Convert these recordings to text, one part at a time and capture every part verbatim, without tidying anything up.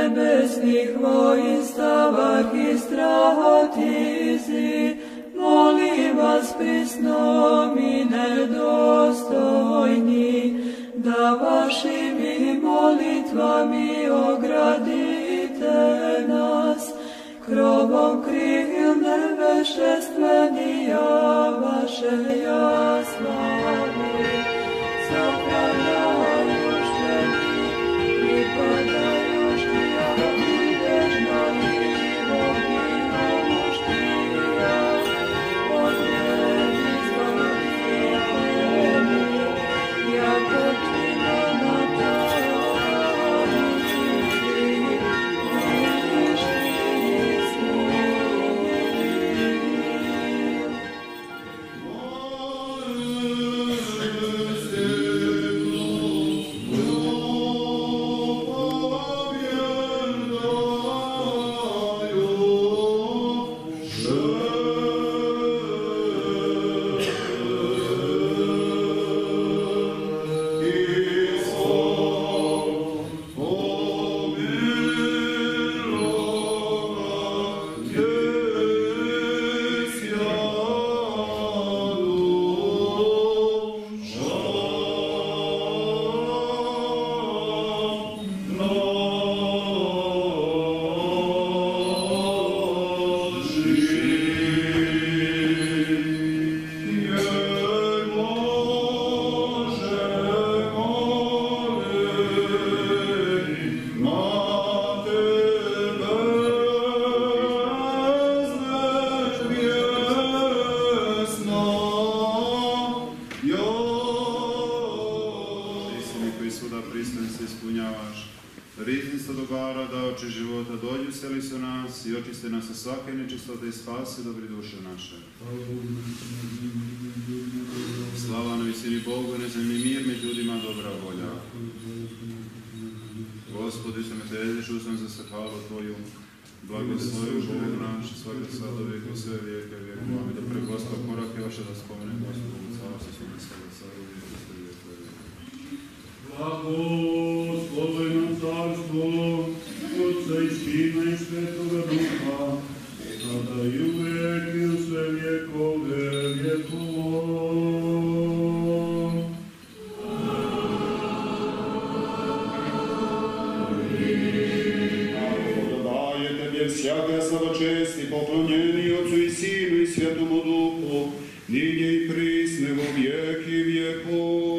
nebesnih voinstava i strahotizi, molim vas prisnom i nedostojni, da vašim molitvami ogradite nas, krovom krilne vešestvenija vaše ja slavi, zapravljajušte mi pripadajušte ja videžno živog i omuštija, odredi zbavite mi, jako čina na svake nečistote i spasi dobri duše naše. Slava na visini Bogu, na zemlji mir, među ljudima dobra volja. Gospodi, što me težiš, usam za se hvalu Tvoju, blagoslovi Bog naš, svake sad do vijeka, sve vijeke, vijek, mami, da pre Gospod korake vaše da spomene Gospodu, carstvo svome sada, sada u vijeku, sve vijeke, vijek. Blagosloveno carstvo, Otca i Sina i Svetoga Duha, sada i uvek i u sve vjekove vjekova. Daje Tebi всяка slava, čest i poklonjeni Otcu i Sinu i Svetomu Duhu, ninje i prisne во vijeki vjekova.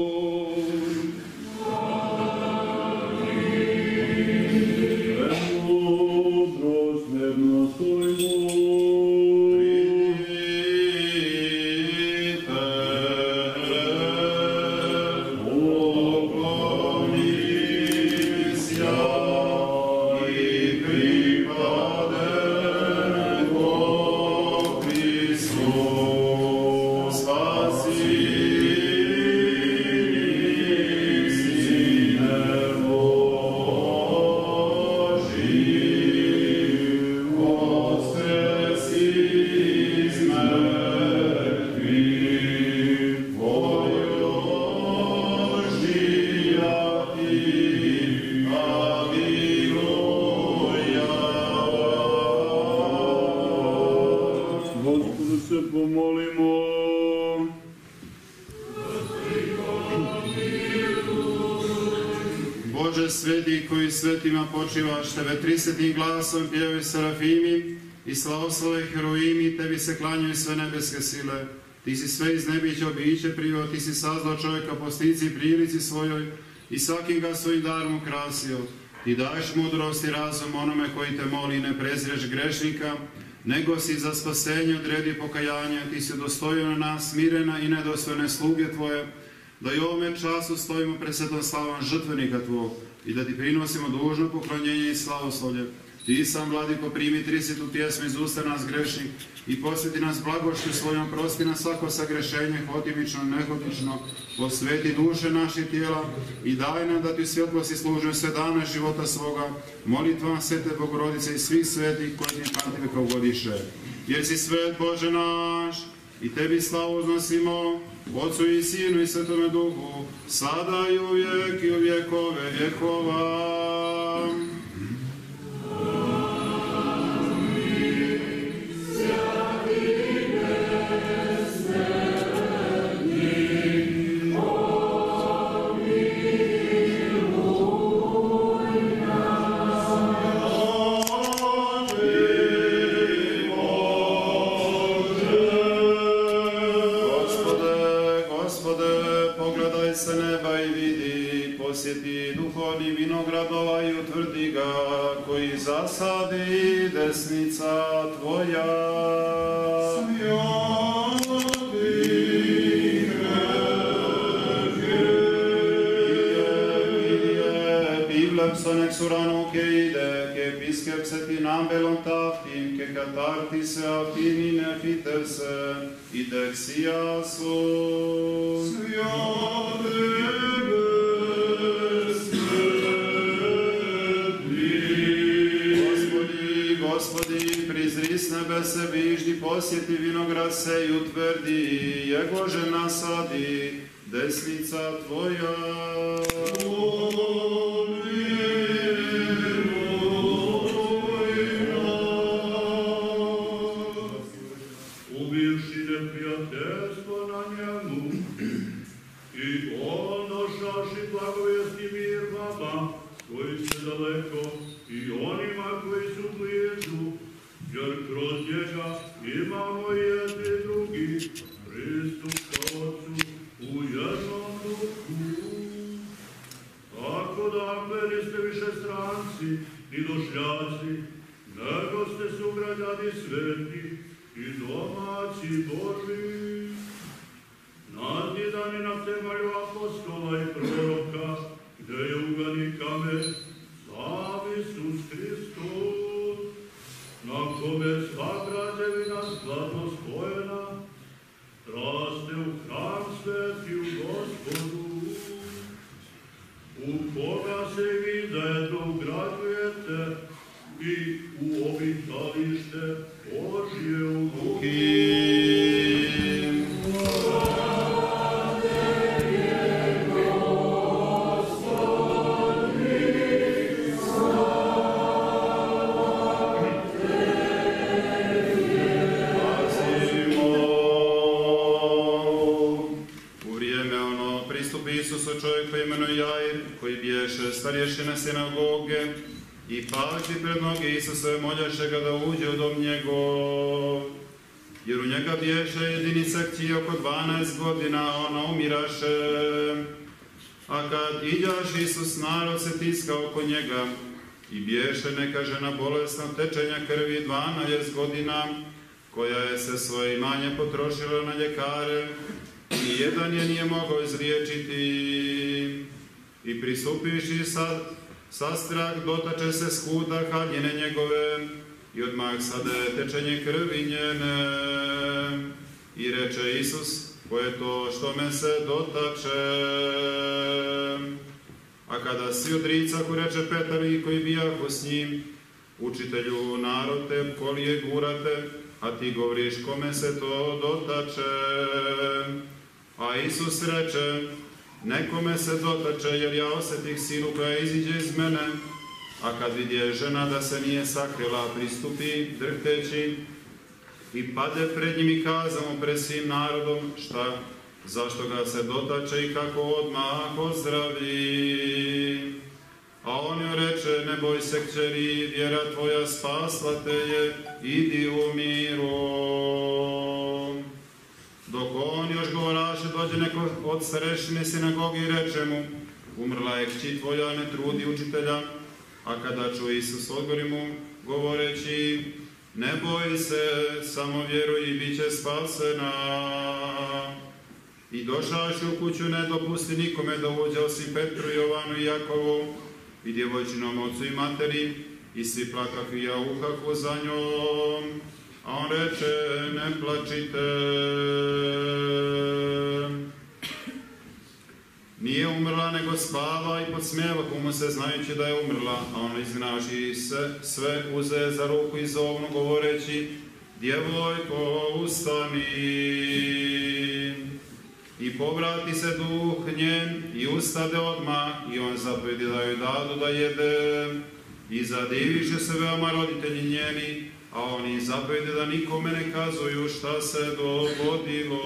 Sveti koji svetima počivaš, Tebe trisetnim glasom pjevaju serafimi i slavoslove heroimi, Tebi se klanjaju sve nebeske sile. Ti si sve iz nebića obiće privo, Ti si sazdao čovjeka po stici i prilici svojoj i svakim ga svojim darom ukrasio. Ti daješ mudrost i razum onome koji te moli, ne prezireš grešnika, nego si za spasenje odredi pokajanje. Ti si dostojan na nas, smirena i nedostojne sluge Tvoje, da i u ovome času stojimo pred svetom slavom žrtvenika Tvog i da Ti prinosimo dužno poklonjenje i slavoslovlje. Ti sam, Vladiko, primi tridesetu pjesmu iz usta nas grešnih i posveti nas blagošću svojom, prosti nas svako sagrešenje, hotimično, nehotično, posveti duše naše tijela i daj nam da Ti u svjetlosti služimo sve dane života svoga, molitvam Svete Bogorodice i svih svetih koji Ti pamtili kao godiše. Jer si svet Bože naš i Tebi slavu uznosimo, Otcu i Sinu i Svetome Duhu, sada i uvijek i u vjekove vjekova. i utvrdi ga, koji zasadi desnica tvoja. Sonex urano che ide, che pisceps in ambelon taftim, che catartis aftim in efiters, idexia sus. Господи, Господи, призри с небесе, вижди, посети виноград сей, утверди, его же насади, desnica tvoja. Starješina sinagoge i paži pred noge Isusove moljaše ga da uđe u dom njegov. Jer u njega bješe jedinica kći oko dvanaest godina, ona umiraše. A kad iđaš Isus, narod se tiska oko njega i bješe neka žena bolesna tečenja krvi dvanaest godina, koja je se svoje imanje potrošila na ljekare i jedan je nije mogao izriječiti. I pristupivši sa, sa strah, dotače se skuta haljine njegove i odmah sade tečenje krvi njene. I reče Isus, ko je to što me se dotače? A kada svi odricahu, reče Petar i koji bijahu s njim, učitelju, narod te kolije gurate, a ti govoriš kome se to dotače. A Isus reče, nekome se dotače, jer ja osjetih silu koja iziđe iz mene, a kad vidje žena da se nije sakrila, pristupi drhteći i pade pred njim i kazamo pred svim narodom šta, zašto ga se dotače i kako odmah ozdravi. A on joj reče, ne boj se kćeri, vjera tvoja spasla te je, idi u miru. Dok on još govoraše, dođe neko od starešine sinagoge i reče mu, umrla je kći tvoja, ne trudi učitelja. A kada čuje Isus, odgovori mu, govoreći, ne boj se, samo vjeruj i bit će spasena. I došavši u kuću, ne dopusti nikome da uđe osim Petru, Jovanu i Jakovu i djevojčinom ocu i materi, i svi plakahu i jauhahu za njom. A on reče, ne plačite. Nije umrla, nego spava, i podsmijevahu mu se, znajući da je umrla. A on izgnavši se, sve uze za ruku i zovnu, govoreći, djevojko, ustani. I povrati se duh njen i ustade odmah, i on zapovedi da joj dadu da jede. I zadiviše se veoma roditelji njeni, a oni zapovedi da nikome ne kazuju šta se dogodilo.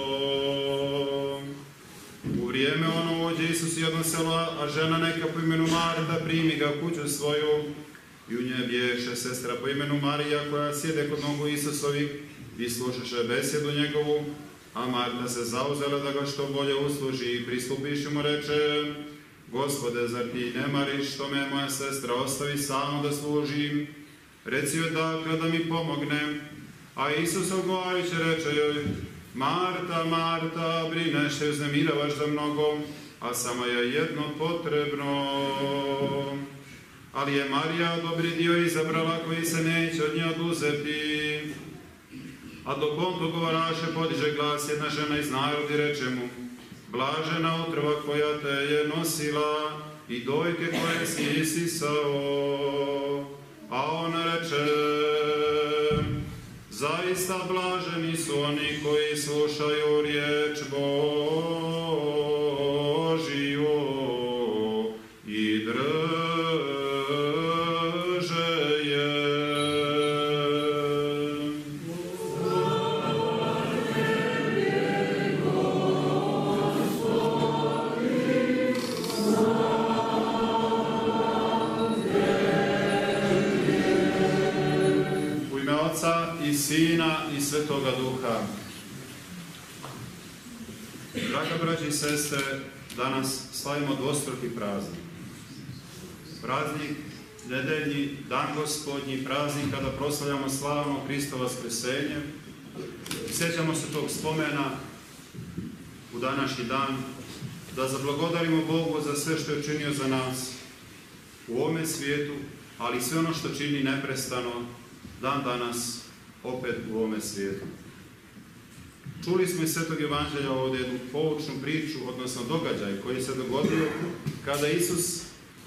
U vrijeme ono uđe Isus jedno selo, a žena neka po imenu Marta primi ga u kuću svoju, i u nje bješe sestra po imenu Marija, koja sjede kod nogu Isusovih i slušaše besjedu njegovu, a Marta se zauzela da ga što bolje usluži i pristupiši mu reče, Gospode, zar ti ne mariš što me moja sestra ostavi samo da služim? Reci joj dakle da mi pomogne. A Isus odgovarajući reče joj: Marta, Marta, brineš te, uznemiravaš za mnogo, a samo je jedno potrebno. Ali je Marija dobri dio izabrala koji se neće od nje oduzeti. A dok on to govaraše, podiže glas jedna žena iz naroda i reče mu: Blažena utrova koja te je nosila i dojke koje si isisao. A on reče: Zaista blaženi su oni koji slušaju riječ Božiju i drže je. U ime Oca i Sina i Svetoga Duha. Draga braći i sestre, danas slavimo dvostruki praznik. Praznik nedeljni, dan Gospodnji, praznik kada proslavljamo slavno Hristovo vaskrsenje. Sjećamo se tog spomena u današnji dan, da zablagodarimo Bogu za sve što je činio za nas u ovome svijetu, ali sve ono što čini neprestano dan danas opet u ovome svijetu. Čuli smo iz Svetog Evanđelja ovdje jednu poučnu priču, odnosno događaj koji se dogodio kada Isus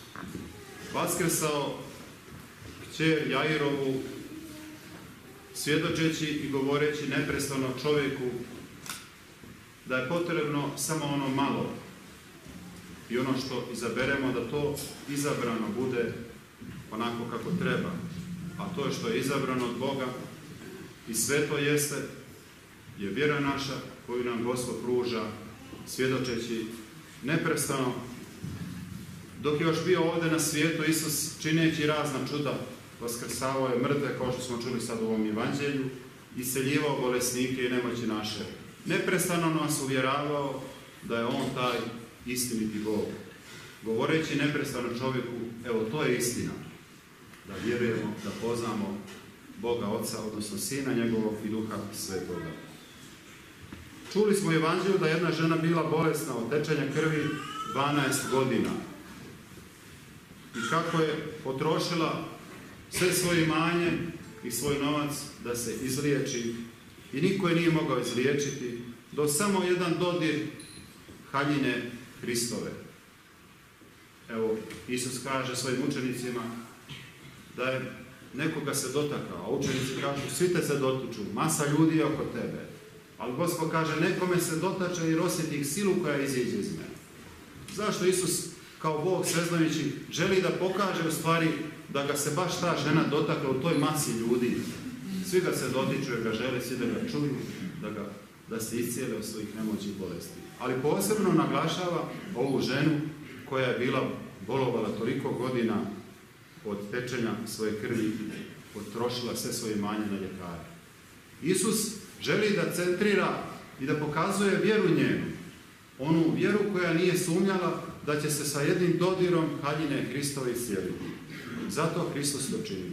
vaskrsao kćer Jairovu, svjedočeći i govoreći neprestano čovjeku da je potrebno samo ono malo i ono što izaberemo, da to izabrano bude onako kako treba. A to je što je izabrano od Boga i sve to jeste je vjera naša koju nam Gospod pruža, svjedočeći neprestano. Dok je još bio ovdje na svijetu, Isus čineći razna čuda, vaskrsavao je mrtve, kao što smo čuli sad u ovom evanđelju, iseljivao bolesnike i nemoći naše. Neprestano nas uvjeravao da je on taj istiniti Bog. Govoreći neprestano čovjeku, evo to je istina, da vjerujemo, da poznamo Boga Oca, odnosno Sina njegovog i Duha Svetoga. Čuli smo u evanđelju da je jedna žena bila bolesna od tečenja krvi dvanaest godina. I kako je potrošila sve svoje imanje i svoj novac da se izliječi. I niko je nije mogao izliječiti do samo jedan dodir haljine Hristove. Evo, Isus kaže svojim učenicima da je nekoga se dotakao, a učenici kažu svi te se dotiču, masa ljudi je oko tebe. Ali Gospod kaže nekome se dotače jer osjeti silu koja iziđe iz mene. Zašto Isus kao Bog sveznajući želi da pokaže u stvari da ga se baš ta žena dotakla u toj masi ljudi? Svi ga se dotiču jer ga žele, svi da ga čuju, da, ga, da se iscijele od svojih nemoći i bolesti. Ali posebno naglašava ovu ženu koja je bila bolovala toliko godina od tečenja svoje krvi i potrošila sve svoje imanje na ljekare. Isus želi da centrira i da pokazuje vjeru njenu. Onu vjeru koja nije sumnjala da će se sa jednim dodirom haljine Hristove iscijeliti. Zato Hristos to čini.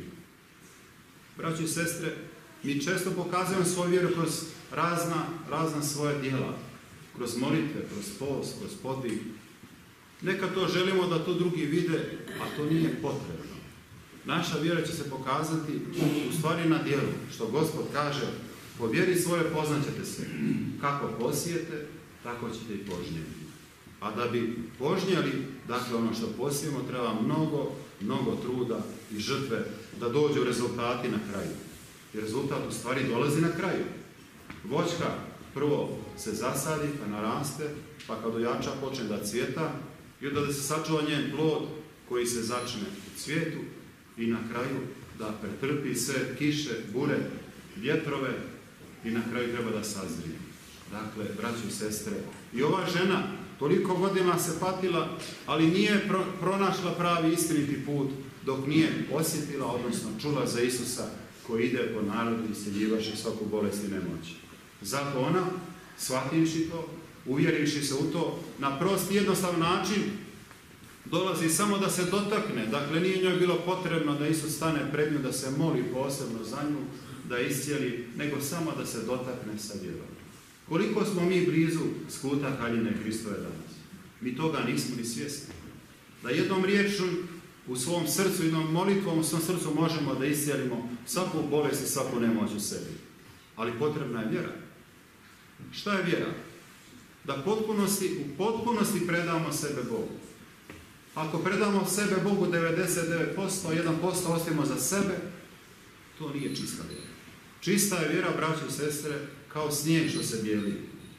Braći i sestre, mi često pokazujemo svoju vjeru kroz razna, razna svoja djela. Kroz molitve, kroz post, kroz podvig. Neka to želimo da to drugi vide, a to nije potrebno. Naša vjera će se pokazati u stvari na djelu, što Gospod kaže: po vjeri svoje poznaćete se. Kako posijete, tako ćete i požnjeti. A da bi požnjeli, dakle ono što posijemo, treba mnogo, mnogo truda i žrtve da dođu rezultati na kraju. I rezultat u stvari dolazi na kraju. Voćka prvo se zasadi, pa naraste, pa kad ojača počne da cvjeta i onda da se sačuva njen plod koji se začne u cvijetu i na kraju da pretrpi sve kiše, bure, vjetrove i na kraju treba da sazrije. Dakle, braći i sestre, i ova žena toliko godina se patila, ali nije pro, pronašla pravi istiniti put dok nije osjetila, odnosno čula za Isusa koji ide po narodu i isceljivaše svaku bolest i nemoć. Zato ona, shvativši to, uvjerivši se u to, na prost i jednostavan način, dolazi samo da se dotakne. Dakle, nije njoj bilo potrebno da Isus stane pred nju, da se moli posebno za nju, da iscijeli, nego samo da se dotakne sa vjerom. Koliko smo mi blizu skuta haljine Hristove danas? Mi toga nismo ni svjesni. Da jednom riječu u svom srcu, jednom molitvom u svom srcu možemo da iscijelimo svaku bolest i svaku nemoć u sebi. Ali potrebna je vjera. Šta je vjera? Da potpunosti, u potpunosti predamo sebe Bogu. Ako predamo sebe Bogu devedeset devet posto, jedan posto ostavimo za sebe, to nije čista vjera. Čista je vjera, braćo i sestre, kao snijeg što se bijeli.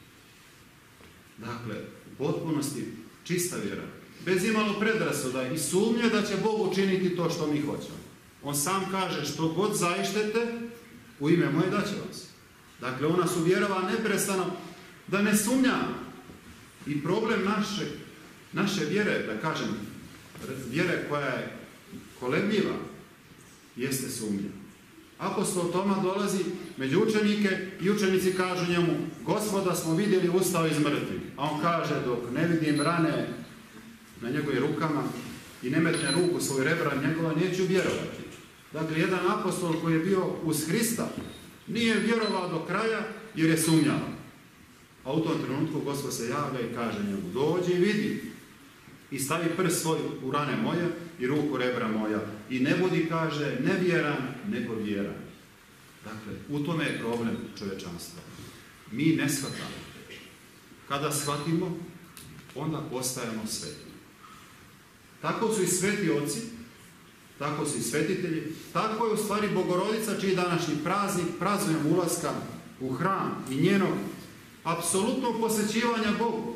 Dakle, u potpunosti čista vjera. Bez imalo predrasuda i sumnje da će Bog učiniti to što mi hoćemo. On sam kaže, što god zaištete, u ime moje daće vas. Dakle, on nas uvjerava neprestano da ne sumnjamo. I problem naše, naše vjere, da kažem, vjere koja je kolebljiva, jeste sumnja. Apostol Toma dolazi među učenike i učenici kažu njemu, Gospoda smo vidjeli ustao iz mrtvih. A on kaže, dok ne vidim rane na njegovim rukama i ne metne ruku svoju rebra njegova, neću vjerovati. Dakle, jedan apostol koji je bio uz Hrista nije vjerovao do kraja jer je sumnjao. A u tom trenutku Gospod se javlja i kaže njemu, dođi i vidi i stavi prst svoj u rane moje i ruku rebra moja. I ne budi, kaže, ne vjeran, nego vjeran. Dakle, u tome je problem čovječanstva. Mi ne shvatamo. Kada shvatimo, onda postajemo sveti. Tako su i sveti oci, tako su i svetitelji, tako je u stvari Bogorodica, čiji današnji praznik, praznujemo ulaska u hram i njenog apsolutnog posvećivanja Bogu.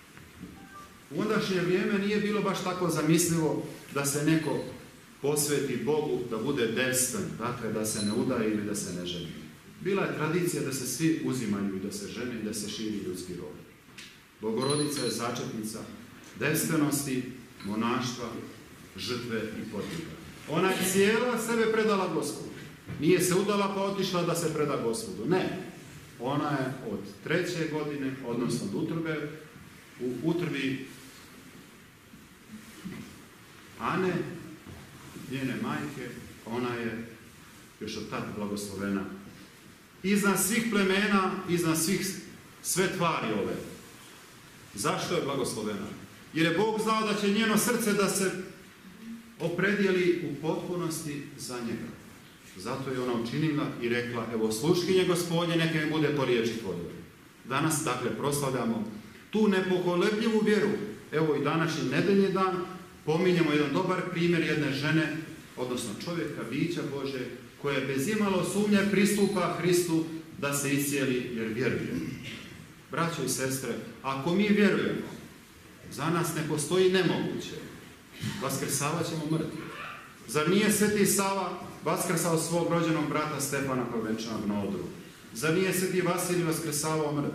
U ondašnje vrijeme nije bilo baš tako zamislivo da se neko posveti Bogu, da bude devstven, dakle da se ne udaje ili da se ne ženi. Bila je tradicija da se svi uzimaju i da se žene i da se širi ljudski rod. Bogorodica je začetnica devstvenosti, monaštva, žrtve i podviga. Ona je cijela sebe predala Gospodu. Nije se udala pa otišla da se preda Gospodu. Ne. Ona je od treće godine, odnosno od utrbe, u utrbi Ane, njene majke, ona je još od tada blagoslovena. Iznad svih plemena, iznad svih sve tvari ove. Zašto je blagoslovena? Jer je Bog znao da će njeno srce da se opredijeli u potpunosti za njega. Zato je ona učinila i rekla, evo sluškinje Gospodnje, neka mi bude po riječi tvojoj. Danas, dakle, proslavljamo tu nepokolebljivu vjeru. Evo i današnji nedeljni dan pominjemo jedan dobar primjer jedne žene, odnosno čovjeka, bića Bože, koje bez imalo sumnje pristupa Hristu da se iscijeli jer vjeruje. Braćo i sestre, ako mi vjerujemo, za nas ne postoji nemoguće. Vaskrsavat ćemo mrtvi. Zar nije Sveti Sava vaskrsao svog rođenog brata Stefana kao venčanog na odru? Zar nije Sveti Vasilij vaskrsavao mrtve?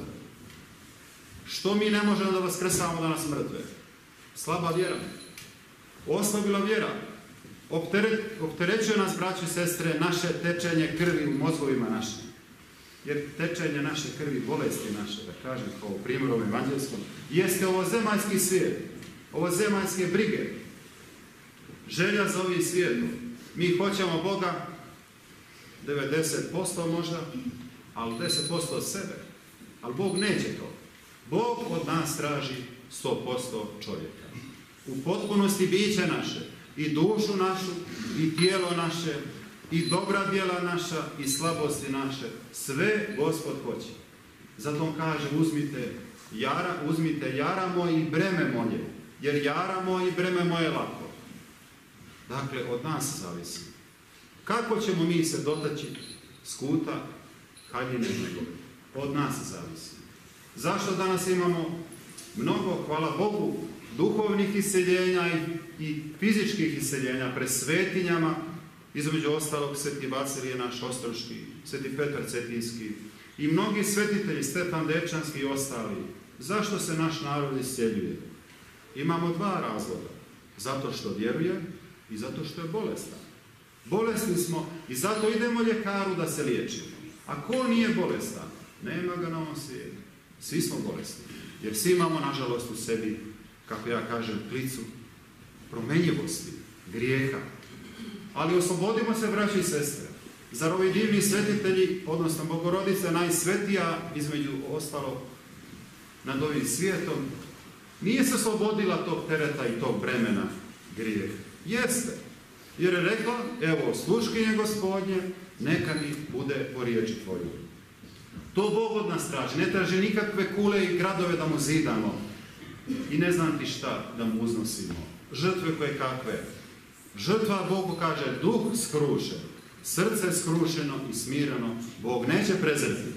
Što mi ne možemo da vaskrsavamo danas mrtve? Slaba vjera. Oslabila vjera. Optere, opterećuje nas, braći i sestre, naše tečenje krvi u mozgovima našim. Jer tečenje naše krvi, bolesti naše, da kažem, kao u primjeru evanđelskom, jeste ovo zemaljski svijet, ovo zemaljske brige, želja za ovim svijetom. Mi hoćemo Boga devedeset posto možda, ali deset posto od sebe. Ali Bog neće to. Bog od nas traži sto posto čovjeka. U potpunosti biće naše, i dušu našu, i tijelo naše, i dobra djela naša, i slabosti naše. Sve Gospod hoće. Zato on kaže, uzmite jara, uzmite jara moj i breme moje, jer jara moj i breme moje lako. Dakle, od nas zavisi. Kako ćemo mi se dotaći skuta haljine njegove? Od nas zavisi. Zašto danas imamo mnogo, hvala Bogu, duhovnih iseljenja i, i fizičkih iseljenja pred svetinjama, između ostalog Sveti Vasilije naš Ostroški, Sveti Petar Cetinski i mnogi svetitelji, Stefan Dečanski i ostali. Zašto se naš narod iseljuje? Imamo dva razloga. Zato što vjeruje i zato što je bolestan. Bolesni smo i zato idemo ljekaru da se liječimo. A ko nije bolestan? Nema ga na ovom svijetu. Svi smo bolesni. Jer svi imamo, nažalost, u sebi, kako ja kažem, klicu promenjivosti, grijeha. Ali oslobodimo se, braći i sestre. Zar ovi divni svetitelji, odnosno Bogorodica najsvetija, između ostalo nad ovim svijetom, nije se oslobodila tog tereta i tog bremena grijeha? Jeste. Jer je rekla, evo, sluškinje Gospodnje, neka mi bude po riječi Tvoju. To Bog od nas traži. Ne traži nikakve kule i gradove da mu zidamo. I ne znam ti šta da mu uznosimo. Žrtve koje kakve. Žrtva, Bogu kaže, duh skrušen, srce skrušeno i smireno, Bog neće prezreti.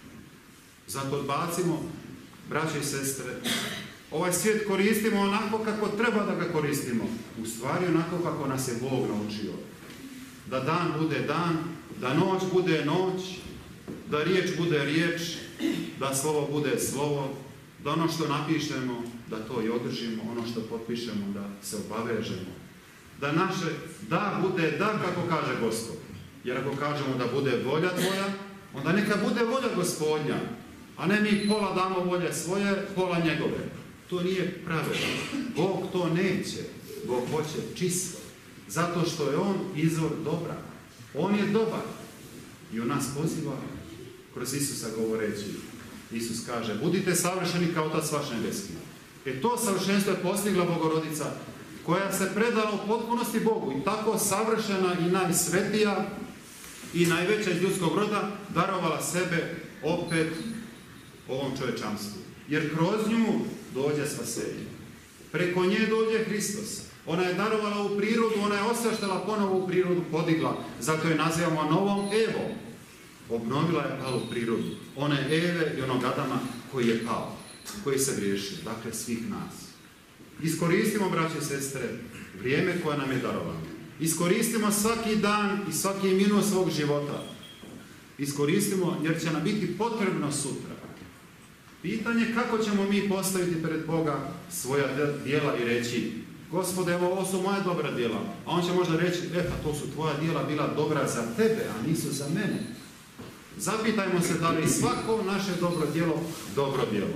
Zato odbacimo, braće i sestre, ovaj svijet koristimo onako kako treba da ga koristimo. U stvari onako kako nas je Bog naučio. Da dan bude dan, da noć bude noć, da riječ bude riječ, da slovo bude slovo, da ono što napišemo, da to i održimo, ono što potpišemo, da se obavežemo. Da naše da bude da kako kaže Gospod. Jer ako kažemo da bude volja Tvoja, onda neka bude volja Gospodnja, a ne mi pola damo volje svoje, pola njegove. To nije pravedno. Bog to neće. Bog hoće čisto. Zato što je On izvor dobra. On je dobar. I On nas poziva kroz Isusa govoreći. Isus kaže, budite savršeni kao Otac vaš nebeski. E to savršenstvo je postigla Bogorodica, koja se predala u potpunosti Bogu i tako savršena i najsvetija i najveća iz ljudskog roda darovala sebe opet ovom čovječanstvu. Jer kroz nju dođe spasenje. Preko nje dođe Hristos. Ona je darovala u prirodu, ona je osveštala ponovo u prirodu, podigla. Zato je nazivamo novom Evom. Obnovila je palu prirodu. One Eve i onog Adama koji je pao, koji se griješio. Dakle, svih nas. Iskoristimo, braće i sestre, vrijeme koje nam je darovano. Iskoristimo svaki dan i svaki minut svog života. Iskoristimo jer će nam biti potrebno sutra. Pitanje kako ćemo mi postaviti pred Boga svoja djela i reći, Gospode, evo, ovo su moja dobra djela. A on će možda reći, e pa to su tvoja djela bila dobra za tebe, a nisu za mene. Zapitajmo se da li svako naše dobro djelo dobro djelo.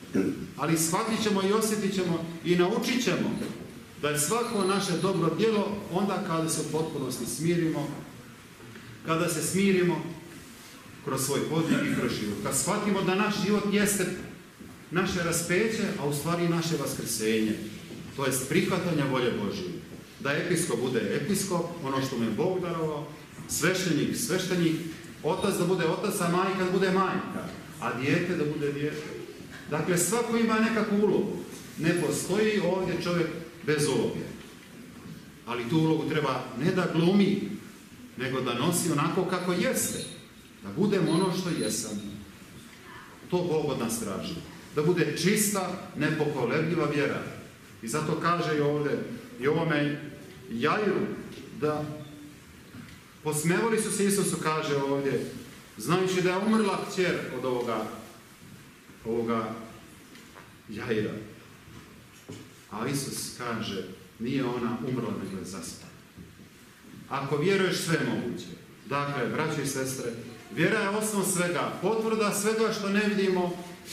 Ali shvatit ćemo i osjetit ćemo i naučit ćemo da je svako naše dobro djelo onda kada se u potpunosti smirimo, kada se smirimo kroz svoj podvig i kroz život. Kad shvatimo da naš život jeste naše raspeće, a u stvari naše vaskrsenje. To jest prihvatanje volje Božije. Da episkop bude episkop, ono što mu je Bog darovao, sveštenik, sveštenik, otac da bude otac, a majka da bude majka, a dijete da bude dijete. Dakle, svako ima nekakvu ulogu. Ne postoji ovdje čovjek bez uloge. Ali tu ulogu treba ne da glumi, nego da nosi onako kako jeste. Da budemo ono što jesam. To Bog od nas traži. Da bude čista, nepokolebljiva vjera. I zato kaže i ovdje, i ovome Jairu, da posmevali su se, Isusu kaže ovdje, znajući da je umrla kćer od ovoga, ovoga Jaira. A Isus kaže, nije ona umrla, nego je zaspala. Ako vjeruješ, sve je moguće. Dakle, braći i sestre, vjera je osnov svega, potvrda svega što ne vidimo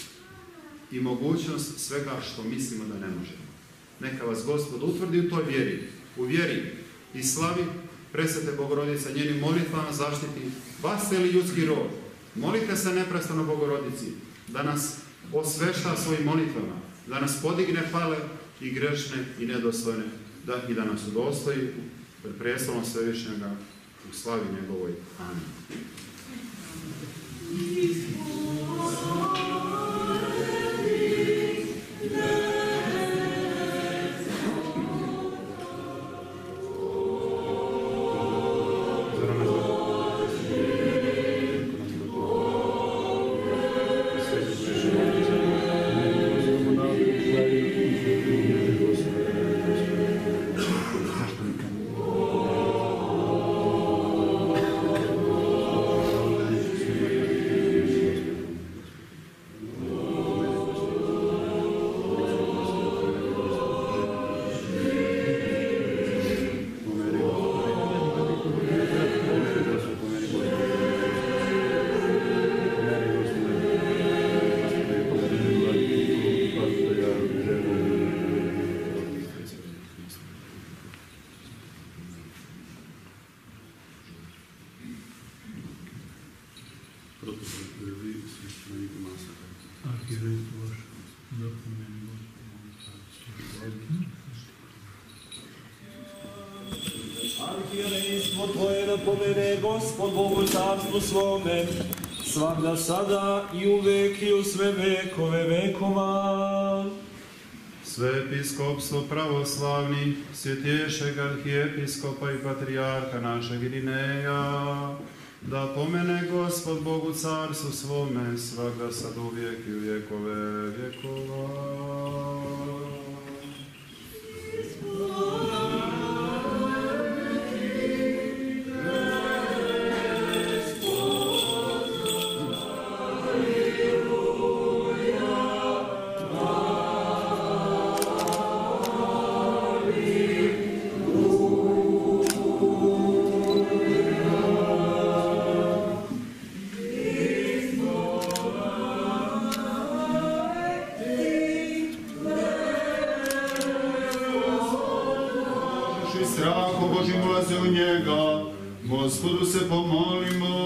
i mogućnost svega što mislimo da ne možemo. Neka vas Gospod utvrdi u toj vjeri, u vjeri i slavi presvete Bogorodice, njenim molitvama zaštiti vas ili ljudski rod. Molite se neprestano Bogorodici da nas osvešta svojim molitvama, da nas podigne pale i grešne i nedostojne, da, i da nas udostoji pred prestolom Svevišnjega u slavi njegovoj. Amen. protokol prvi sveštenik Masaka. Arhiretu vaš, zapomeni Gospodinu. Arhirejstvo Tvoje napomene, Gospod Bogu carstvu svome, svakda sada i uvek i u sve vekove vekova. Sveepiskopstvo pravoslavni, svjetješeg arhijepiskopa i patrijarha našeg Irineja, da pomene Gospod Bogu carstvu svome, svakda sad uvijek i u vjekove vjekova. Gospodu se pomolimo.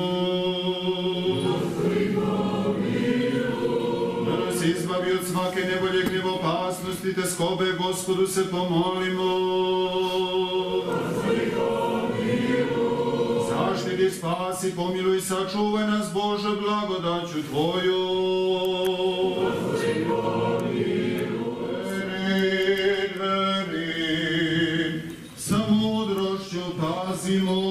Da nas izbavi od svake nevolje, gnjeva, opasnosti te skobe, Gospodu se pomolimo. Zaštiti, spasi, pomiluj, sačuvaj nas, Bože, blagodaću Tvoju. Verin, verin, sa mudrošću pazimo.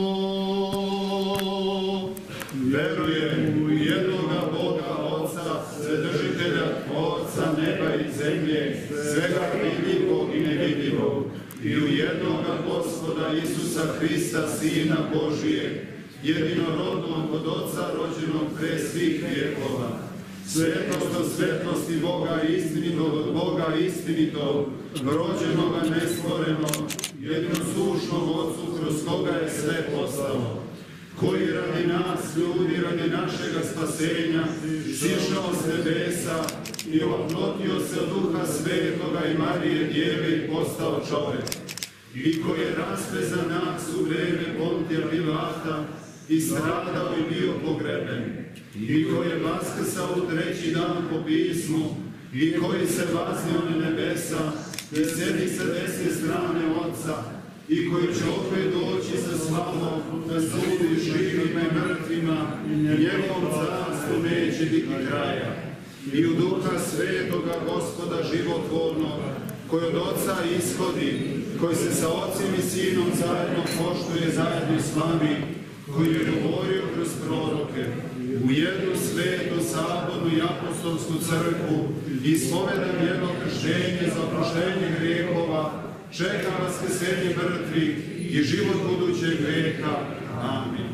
Verujem u jednoga Boga Otca, Vседržitelja, Tvorca neba i zemlje, svega vidljivog i nevidljivog, i u jednoga Gospoda Isusa Hrista, Sina Božijeg, jedinorodnog od Otca rođenog pre svih vjekova. Svetost od svetlosti Boga istinitog od Boga istinitog, rođenoga nestvorenog, jedinosušnog Otcu kroz koga je sve postalo, koji radi nas, ljudi, radi našega spasenja, sišao s nebesa i oplotio se od Duha Svetoga i Marije Djeve i postao čovjek, i koji je raspet za nas u vreme Pontija Pilata i stradao i bio pogreben, i koji je vaskrsao u treći dan po pismu, i koji se vaznio na nebesa i sedi sa desne strane Otca, i koji će opet doći sa slavom da sudi živima i mrtvima, i njegovom carstvu neće biti kraja. I u Duha Svetoga Gospoda životvornog, koji od Otca ishodi, koji se sa Otcem i Sinom zajedno poštuje, zajedno slavi, koji je govorio kroz proroke, u jednu svetu, sabornu i apostolsku crkvu, ispovedam jedno krštenje za oproštenje grijehova, čeka vaskrsenje mrtvih i život budućeg veka. Amin.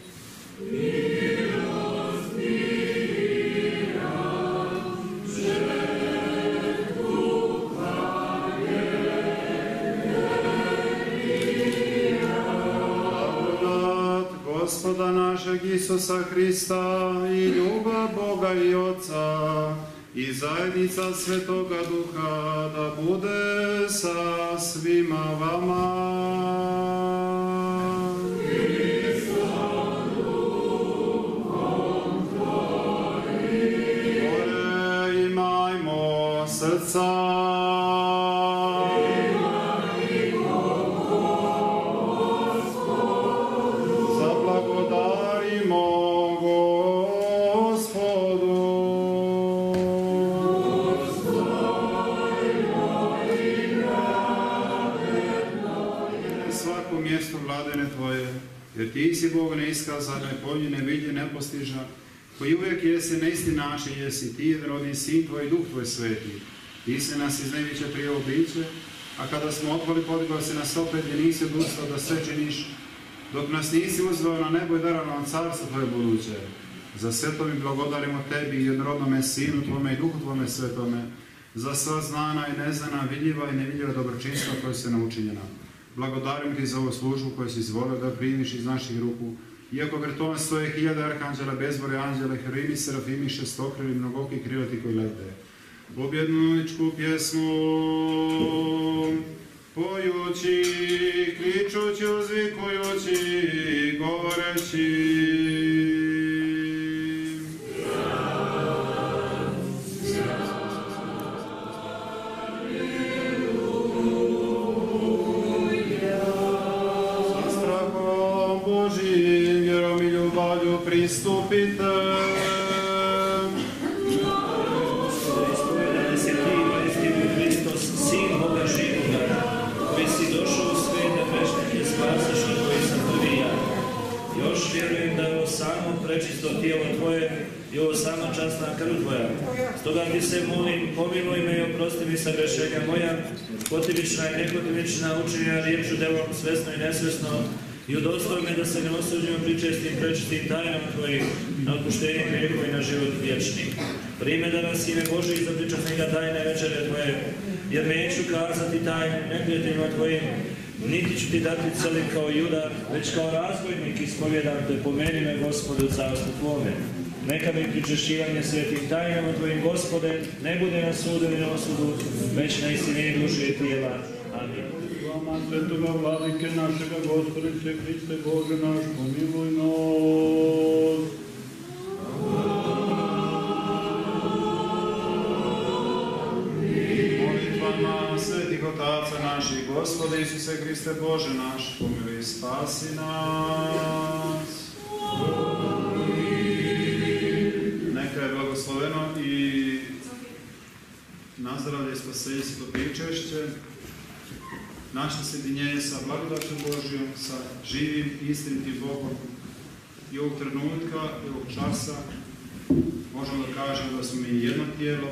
Blagodat Gospoda našeg Isusa Hrista i ljubav Boga i Otca i zajednica Svetoga Duha da bude sa svima vama. I sa duhom tvojim. Gore imajmo srca. Jer ti si Bog neiskazan, nepojmljiv, nevidljiv, nepostižan, koji uvijek jesi na isti način, jesi ti jedinrodni Sin tvoj i Duh tvoj sveti. Ti se nas iz nevića prije običe, a kada smo otpali, podigao se nas opet gdje nisi odustao da sve činiš, dok nas nisi uzveo na nebo i darao nam carstvo tvoje buduće. Za sve to mi blagodarimo tebi i jednorodnome Sinu tvome i Duhu tvome svetome, za sva znana i neznana, vidljiva i nevidljiva dobročinstva koja se naučinjena. Blagodarim ti za ovu službu koju si izvolio da primiš iz naših ruku, iako vrtona stoje hiljade arkanđela, bezbroj anđela, heroimi, serafimi, šestokrili, mnogoki krilati koji lete. Pobjedničku pjesmu pojući, kličući, uzvikujući, govoreći. pristupite. Gospode, ispoveda da si ti, istinu Hristos, Sin Boga živoga, koji si došao u svijet da grešnike spasiš i koji sam prvi ja. Još vjerujem da je ovo samo prečisto tijelo Tvoje i ovo sama časna krv Tvoja. Stoga ti se molim, pomiluj me i oprosti mi sagrešenja moja, hotimična i nehotimična, učinjena riječju, delom, svesno i nesvesno, i udostoj me da se ne osuđujem pričestim prečistim tajnama Tvojim, na otpuštenje grijehova i na život vječni. Prime danas ime Božji za pričasnika tajne večere Tvoje, jer neću kazati tajne neprijateljima Tvojim, niti ću ti dati celi kao Juda, već kao razbojnik ispovjedam te, pomeni me, Gospode, u carstvu Tvome. Neka mi pričešćivanje svetim tajnama Tvojim, Gospode, ne bude na sudu i na osudu, već na istini duše i tijela. Amin. Slava svetoga vladike našega, Gospodice Hriste Bože naš, pomiluj nas. Molitvama svetih otaca naših, Gospode Isuse Hriste Bože naš, pomiluj i spasi nas. Neka je blagosloveno i nazdravlje i spasenje svето pričešće, naše sjedinjenje sa blagodaćom Božjom, sa živim, istinitim Bogom. I ovog trenutka, i ovog časa, možemo da kažemo da smo mi jedno tijelo,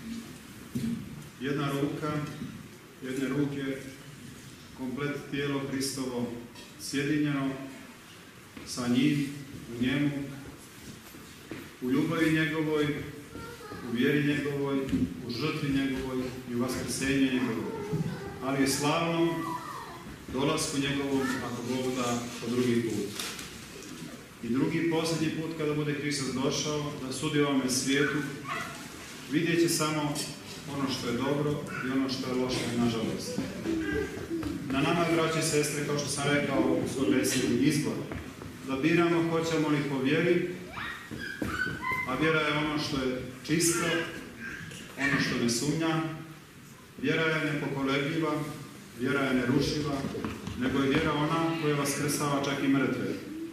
jedna ruka, jedne ruke, komplet tijelo Hristovo sjedinjeno sa njim, u njemu, u ljubavi njegovoj, u vjeri njegovoj, u žrtvi njegovoj i u vaskrsenju njegovoj, ali i slavnom dolasku njegovom, ako Bog da, po drugi put. I drugi, posljednji put, kada bude Hristos došao, da sudi ovome svijetu, vidjet će samo ono što je dobro i ono što je loše, nažalost. Na nama, braće i sestre, kao što sam rekao u svoj besedi, izbor, da biramo hoćemo li po vjeri, a vjera je ono što je čisto, ono što ne sumnja, vjera je nepokolebljiva, vjera je nerušiva, nego je vjera ona koja vaskrsava čak i mrtve.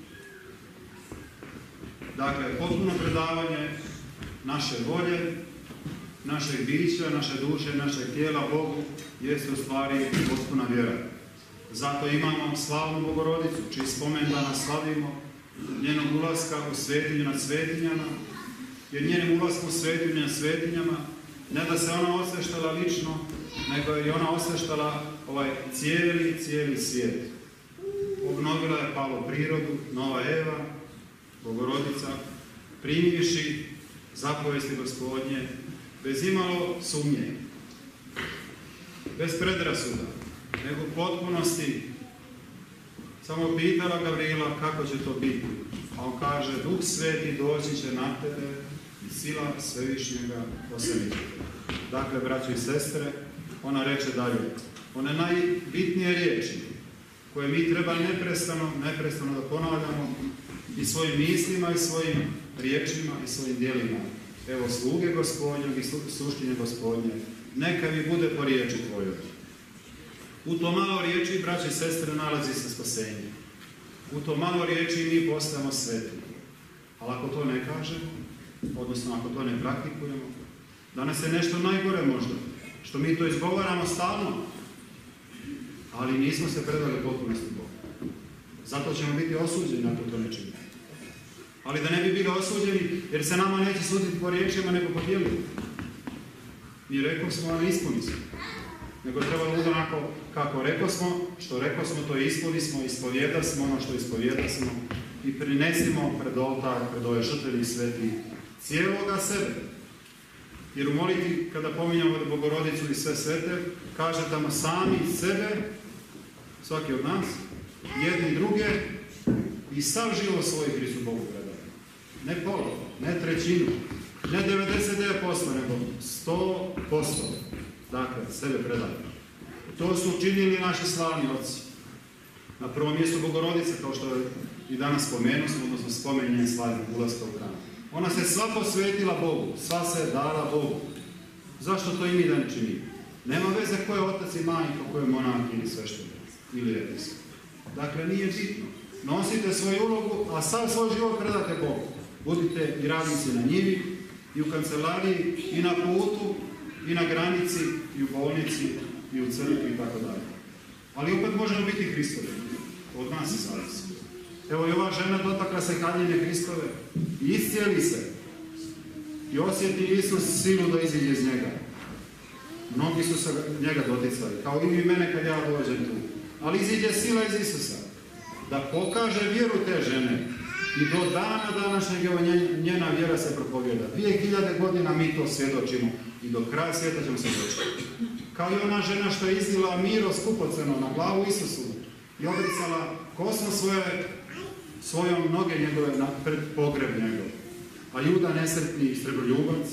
Dakle, potpuno predavanje naše volje, našeg bića, naše duše, našeg tijela Bogu jeste u stvari potpuna vjera. Zato imamo slavnu Bogorodicu, čiji spomen danas slavimo, njenog ulaska u svetinju nad svetinjama, jer njenim ulaskom u svetinju nad svetinjama ne da se ona osveštala lično, nego je i ona osveštala ovaj cijeli, cijeli svijet. Obnovila je Palo prirodu, nova Eva, Bogorodica, primivši zapovesti Gospodnje, bez imalo sumnje, bez predrasuda, nego u potpunosti samo pitala Gavrila kako će to biti. A on kaže, Duh Sveti doći će na tebe i sila Svevišnjega osamiti. Dakle, braćo i sestre, ona reče dalje, one najbitnije riječi koje mi treba neprestano, neprestano da ponavljamo i svojim mislima i svojim riječima i svojim djelima. Evo, sluge Gospodnjeg i sluškinje Gospodnje, neka mi bude po riječi Tvojoj. U to malo riječi, braći i sestre, nalazi se spasenje. U to malo riječi mi postajemo sveti. Ali ako to ne kažemo, odnosno ako to ne praktikujemo, danas je nešto najgore možda, što mi to izgovaramo stalno, ali nismo se predali potpunosti Bogu. Zato ćemo biti osuđeni ako to ne činimo. Ali da ne bi bili osuđeni, jer se nama neće suditi po riječima, nego po djelima. Mi rekao smo, ali ispuni smo. Nego treba bude onako kako rekao smo, što rekao smo, to ispuni smo, ispovjeda smo ono što ispovjeda smo i prinesimo pred oltar, pred ove žrtveni sveti cijeloga sebe. Jer u molitvi, kada pominjamo Bogorodicu i sve svete, kaže tamo sami sebe, svaki od nas, jedni druge, i sav život svoj Hristu Bogu predaju. Ne pola, ne trećinu, ne devedeset devet posto, nego sto posto. Dakle, sebe predaju. To su učinili naši slavni oci. Na prvom mjestu Bogorodice, kao što je i danas spomenuo smo, odnosno spomenjen slavnog ulaska u hram. Ona se sva posvetila Bogu, sva se dala Bogu. Zašto to i mi da ne činimo? Nema veze ko je otac i majka, ko je monah ili sveštenik ili episkop. Dakle, nije bitno. nosite svoju ulogu, a sav svoj život predate Bogu. Budite i radnici na njivi, i u kancelariji, i na putu, i na granici, i u bolnici, i u crkvi i tako dalje. Ali opet možemo biti Hristovi. Od nas i zavisi. Evo i ova žena dotakla se haljine Hristove i iscijeli se. I osjeti Isus silu da iziđe iz njega. Mnogi su se njega doticali, kao i mene kad ja dođem tu. Ali iziđe sila iz Isusa. Da pokaže vjeru te žene. I do dana današnjeg evo njena vjera se propovjeda. Dvije hiljade godina mi to svjedočimo. I do kraja svijeta ćemo se doći. Kao i ona žena što je izdila miro skupoceno na glavu Isusu. I obrisala kosom svoje, svojom noge njegove pred pogreb njegov. A Juda nesretni istreboljubac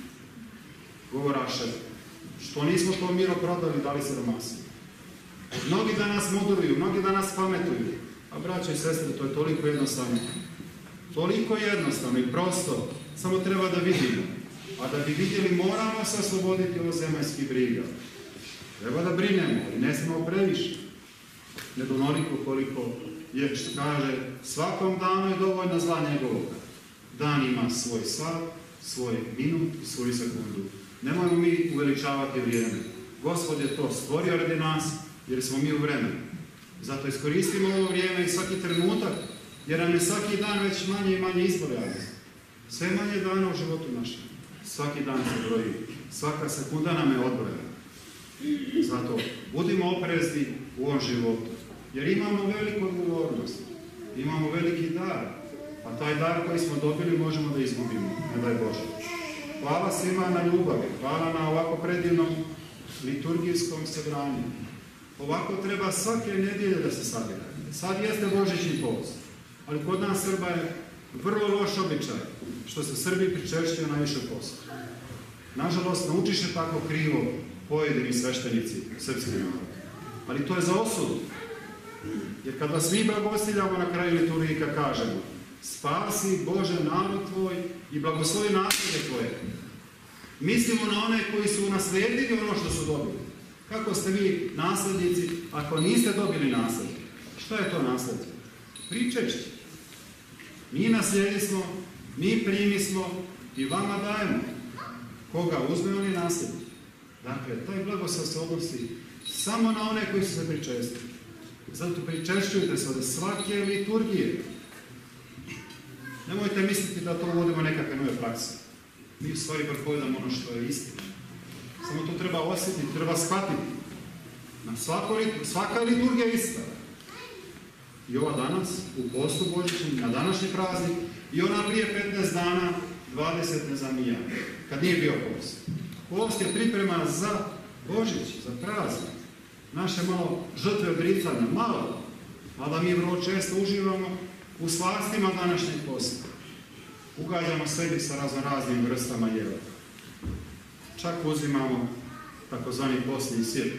govoraše, što nismo to miro prodali, dali siromasima. Mnogi danas mudruju, mnogi danas pametuju. A braćo i sestre, to je toliko jednostavno. Toliko jednostavno i prosto. Samo treba da vidimo. A da bi vidjeli, moramo se osloboditi od zemaljskih briga. Treba da brinemo, ali ne smemo previše. Nego onoliko koliko je, što kaže, svakom danu je dovoljno zla njegovog. Dan ima svoj sat, svoj minut i svoju sekundu. Nemojmo mi uveličavati vrijeme. Gospod je to stvorio radi nas, jer smo mi u vremenu. Zato iskoristimo ovo vrijeme i svaki trenutak, jer nam je svaki dan već manje i manje izbora. Sve manje dana u životu našem. Svaki dan se broji. Svaka sekunda nam je odbrojena. Zato budimo oprezni u ovom životu. Jer imamo veliku odgovornost. Imamo veliki dar. A taj dar koji smo dobili možemo da izgubimo. Ne daj Bože. Hvala svima na ljubavi. Hvala na ovako predivnom liturgijskom sabranju. Ovako treba svake nedjelje da se sabira. Sad jeste božićni post. Ali kod nas Srba je vrlo loš običaj. Što se Srbi pričešćuju najviše posta. Nažalost, naučiše tako krivo pojedini sveštenici srpski narod. Ali to je za osudu. Jer kad vas mi blagostiljamo na kraju liturgije, kažemo spasi Bože narod tvoj i blagoslovi nasljeđe tvoje. Mislimo na one koji su naslijedili ono što su dobili. Kako ste vi nasljednici ako niste dobili nasljeđe? Što je to nasljeđe? Pričešće. Mi naslijedismo, mi primismo i vama dajemo. Koga uzme, on je nasljednik. Dakle, taj blagoslov se odnosi samo na one koji su se pričestili. Zato pričešćujte se od svake liturgije. Nemojte misliti da to uvodimo nekakve nove prakse. Mi u stvari propovedamo ono što je istina. Samo to treba osjetiti, treba shvatiti. Na svako, svaka liturgija je ista. I ova danas, u postu božićnom, na današnji praznik, i ona prije petnaest dana, dvadeset ne za mija, kad nije bio post. Post je priprema za Božić, za praznik. Naše malo žrtve odricanja, malo, a da mi vrlo često uživamo u slastima današnjeg posta. Ugađamo sebi sa raznoraznim vrstama jela. Čak uzimamo takozvani postni sir.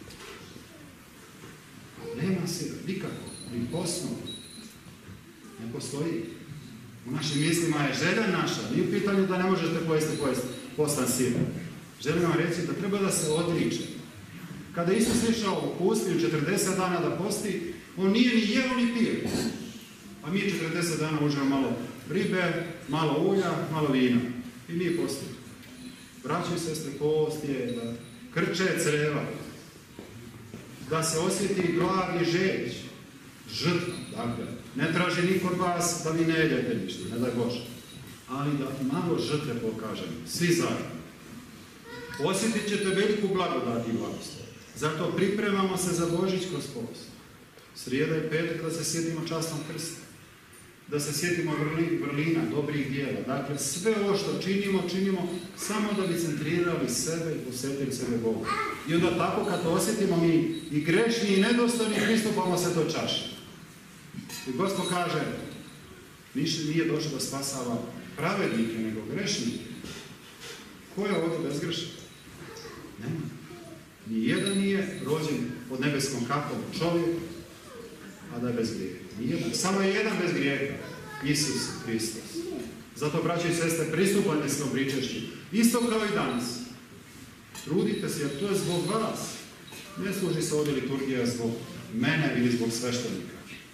Nema sira, nikako, ni postno. Ne postoji. U našim mislima je želja naša, nije u pitanju da ne možete pojesti pojesti postan sir. Želim vam reći da treba da se odriče. Kada je Isus išao u pustinju četrdeset dana da posti, on nije ni jeo ni pio. A mi četrdeset dana užemo malo ribe, malo ulja, malo vina. I mi postimo. Braćo i sestre, post je da krče creva, da se osjeti glad i žeć, žrtva, dakle. Ne traži niko od vas da vi ne jedete ništa, ne daj Bože. Ali da malo žrtve pokažemo, svi zajedno. Osjetit ćete veliku blagodat i blagoslov. Zato pripremamo se za Božić kroz post. Srijeda i petak da se sjetimo časnog krsta. Da se sjetimo vrlina, dobrih dijela. Dakle, sve ovo što činimo, činimo samo da bi centrirali sebe i posvetili sebe Bogu. I onda tako kad to osjetimo mi i grešni i nedostojni pristupamo se to čaši. I Gospod kaže, nije došao da spasava pravednike, nego grešnike. Ko je ovdje bezgrešan? Nema. Nijedan nije rođen pod nebeskom kapom čovjek, a da je bez grijeha. Nijedan. Samo je jedan bez grijeha. Isus Hristos. Zato, braći i sestre, pristupajte s tom pričešću. Isto kao i danas. Trudite se, jer to je zbog vas. Ne služi se ovdje liturgija zbog mene ili zbog sveštenika.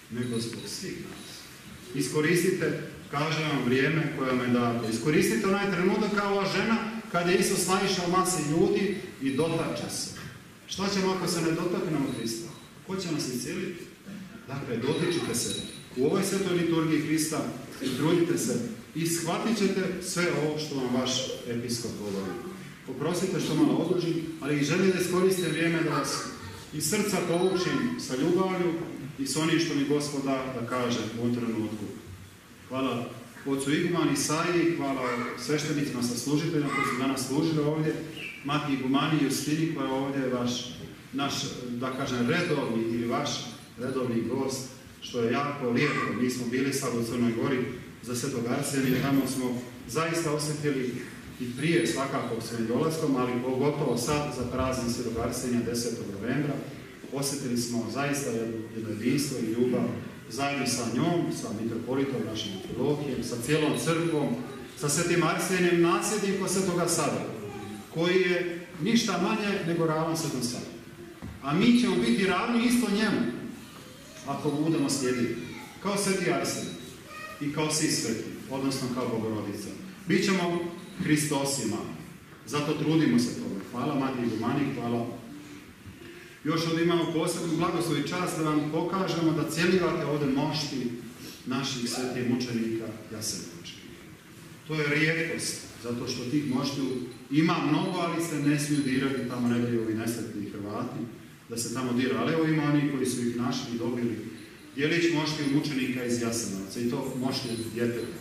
nego zbog svih nas. Iskoristite, kaže vam, vrijeme koje vam je dato. Iskoristite onaj trenutak kao ova žena kad je Isus naišao masi ljudi i dotače se. Šta ćemo ako se ne dotaknemo Hrista? Ko će nas iscijeliti? Dakle, dotičite se u ovoj svetoj liturgiji Hrista i trudite se i shvatit ćete sve ovo što vam vaš episkop govori. Oprostite što malo odložim, ali želim da iskoristim vrijeme da vas iz srca poučim sa ljubavlju i s onim što mi Gospod da, da kaže u ovom trenutku. Hvala ocu Igumani Isaiji, hvala sveštenicima sa služiteljima koji su danas služili ovdje, Mati Igumani Justini koja je ovdje vaš, naš, da kažem, redovni ili vaš redovni gost, što je jako lijepo. Mi smo bili sad u Crnoj Gori za Svetog Arsenija i tamo smo zaista osjetili i prije svakako svojim dolaskom, ali pogotovo sad za praznik Svetog Arsenija desetog novembra, osjetili smo zaista jedno jedinstvo i ljubav zajedno sa njom, sa mitropolitom našim Amfilohijem, sa cijelom crkvom, sa Svetim Arsenijem, nasljednikom Svetoga Sada, koji je ništa manje nego ravan Svetom Sadu. A mi ćemo biti ravni isto njemu, ako budemo slijediti, kao Sveti Arsenij i kao svi sveti, odnosno kao Bogorodica. Bićemo Hristosima, zato trudimo se tome. Hvala Mati Igumani, hvala. Još ovdje imamo posebnu blagoslov i čast da vam pokažemo da cjelivate ovdje mošti naših svetih mučenika Jasenovačkih. To je rijetkost, zato što tih mošti ima mnogo, ali se ne smiju dirati, tamo ne daju ovi nesretni Hrvati, da se tamo dira. Ali evo ima oni koji su ih našli i dobili djelić mošti mučenika iz Jasenovaca i to mošti djeteta.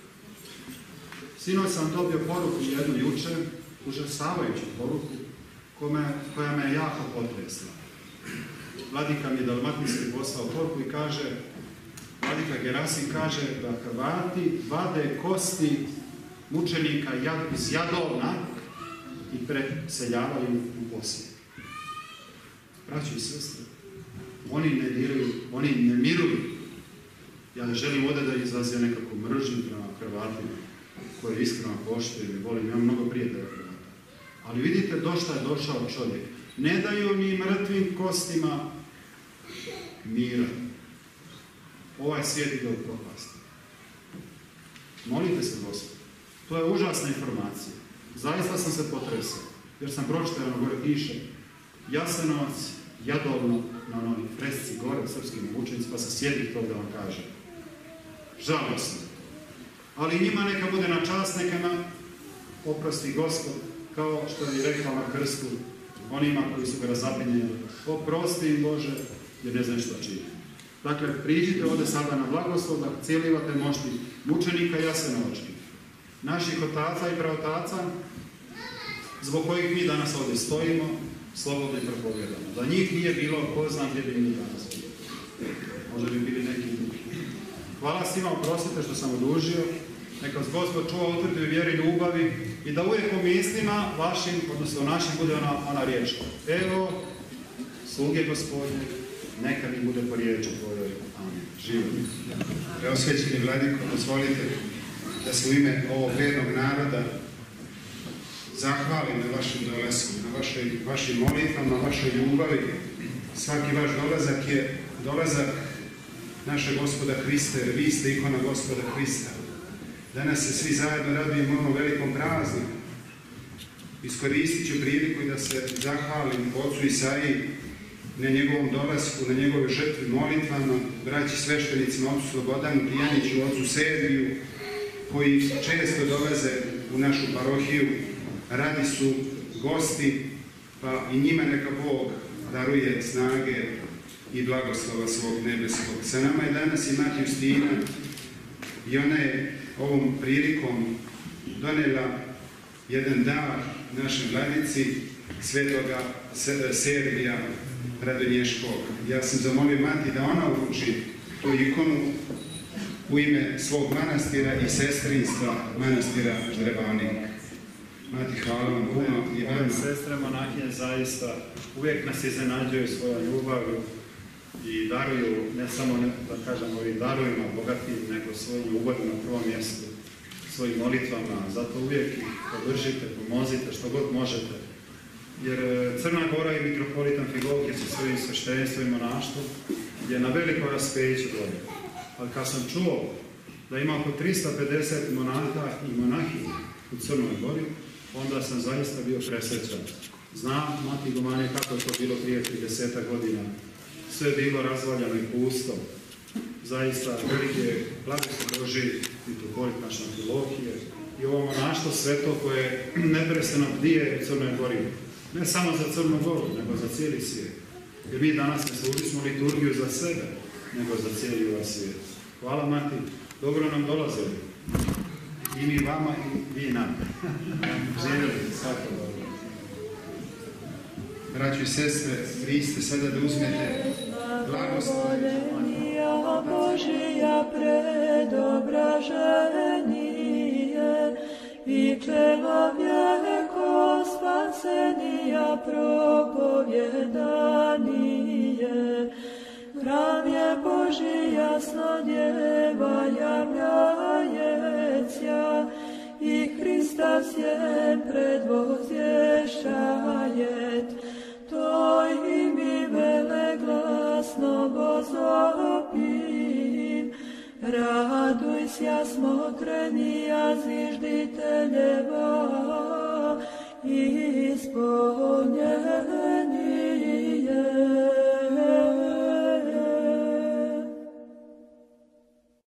Sinoć sam dobio poruku jednu jučer, užasavajuću poruku, kome, koja me jako potresla. Vladika mi je dalmatinski poslao poruku i kaže, Vladika Gerasim kaže da Hrvati vade kosti mučenika iz Jadovna i preseljavaju u Osijek. Braći i sestre, oni ne diraju, oni ne miruju. Ja ne želim ovdje da izrazio nekakvu mržnju prema Hrvatima, koje iskreno poštujem i volim, imam mnogo prijatelja Hrvata. Ali vidite, došta je došao čovjek. Ne daju ni mrtvim kostima mira. Ovaj svijet ide u propast. Molite se, Gospod. To je užasna informacija. Zaista sam se potresao, jer sam pročitao na gore piše Jasenovac, Jadovno, na onoj fresci gore, srpskim učenici, pa se sjedi to da vam kaže. Žalosno. Ali njima neka bude na čast, neka nam oprosti Gospod, kao što je rekao na krstu onima koji su ga razapinjeni. Oprosti im, Bože, jer ne znam što čini. Dakle, priđite ovdje sada na blagoslov, da cijelivate mošti mučenika Jasenovačkih, naših otaca i praotaca, zbog kojih mi danas ovdje stojimo, slobodno i propovijedamo. Da njih nije bilo, ko zna gdje bi mi danas bili. Možda bi bili neki drugi. Hvala svima, oprostite što sam odužio. Neka vas Gospod čuva, utvrdi u vjeri, ljubavi i da uvijek u mislima vašim, odnosno našim, bude ona, ona riječ. Evo, sluge Gospodnje, neka mi bude po riječi tvojoj. Amin. Živio. Preosvećeni Vladiko, dozvolite da se u ime ovog vjernog naroda zahvalim na vašem dolasku, na vašoj, vašim molitvama, na vašoj ljubavi. Svaki vaš dolazak je dolazak našeg Gospoda Hrista, jer vi ste ikona Gospoda Hrista. Danas se svi zajedno radujemo ovom velikom prazniku. Iskoristit ću priliku da se zahvalim ocu Isaiji na njegovom dolasku, na njegove žrtvi molitvama, braći sveštenicima, ocu Slobodanu Tijaniću, ocu Serviju, koji često dolaze u našu parohiju, radi su gosti, pa i njima neka Bog daruje snage i blagoslova svog nebeskog. Sa nama je danas i Mati Justina i ona je ovom prilikom donela jedan dar našoj vladici svetoga Servija Radonješkog. Ja sam zamolio Mati da ona uruči tu ikonu u ime svog manastira i sestrinstva manastira Ždrebanik. Mati, hvala vam puno i vama. Sestre monahinje zaista uvijek nas iznenađuju svoja ljubavlju i daruju, ne samo, da kažem, ovim darovima bogatim, nego svojim ljubavlju na prvom mjestu, svojim molitvama. Zato uvijek ih podržite, pomozite što god možete. Jer Crna Gora i mitropolitan Amfilohije sa svojim sveštenstvom i monaštvom je na veliko raspeću dolje. Ali kad sam čuo da ima oko tristo pedeset monaha i monahinja u Crnoj Gori, onda sam zaista bio presrećan. Znam, mati Gumane, kako je to bilo prije trideset godina. Sve je bilo razvaljano i pusto. Zaista velike blagoslov Božji i duhovit naš Amfilohije i ovo monaštvo sveto koje neprestano bdije u Crnoj Gori. Ne samo za Crnu Goru, nego za cijeli svijet. Jer mi danas ne služimo liturgiju za sebe, nego za cijeli ovaj svijet. Hvala mati, dobro nam dolaze. I mi vama i vi nam. Živjeli, svako dobro. Braćo i sestre, vi ste sada da uzmete blagoslov. Božija predobraženije i čelovjeko spasenija propovjedanije. Hram je Boži jasno djeva javljajeća i Hrista sjem predvozješajet. To i mi vele glasno vozopim. Raduj sja smotrenija zvižditeljeva ispolnje.